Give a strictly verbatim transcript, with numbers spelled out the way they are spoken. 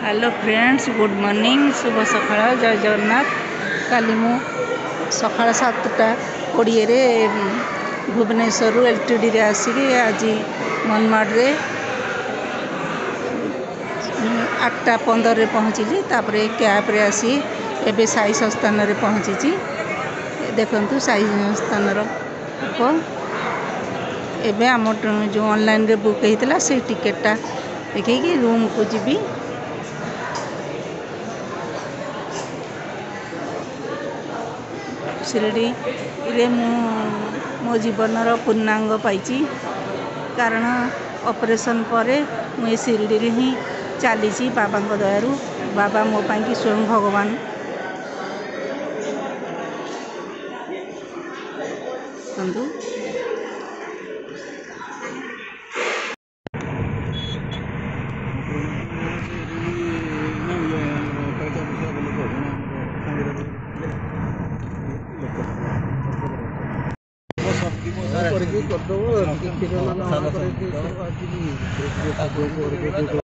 Hello friends, good morning, शुभ सकाळ, जय जगन्नाथ। काली मु सकाळ सातटा कोड़े भुवनेश्वर एलटीडी रे आसिक आज मनमाड रे आठटा पंदर रे पहुँची। तापर कैब रे आसी एबे साई संस्थान रे पहुँची। देखंतु साई संस्थान को एबे आम जो ऑनलाइन रे बुक होता से टिकेटा देखिए रूम को जीवी। शिरडी रे मु मो जीवनर पूर्णांग पाई, कारण ऑपरेशन पर मुझे शिरडी रे ही चली बाबा दयारू। बाबा मो पाई स्वयं भगवान। करदो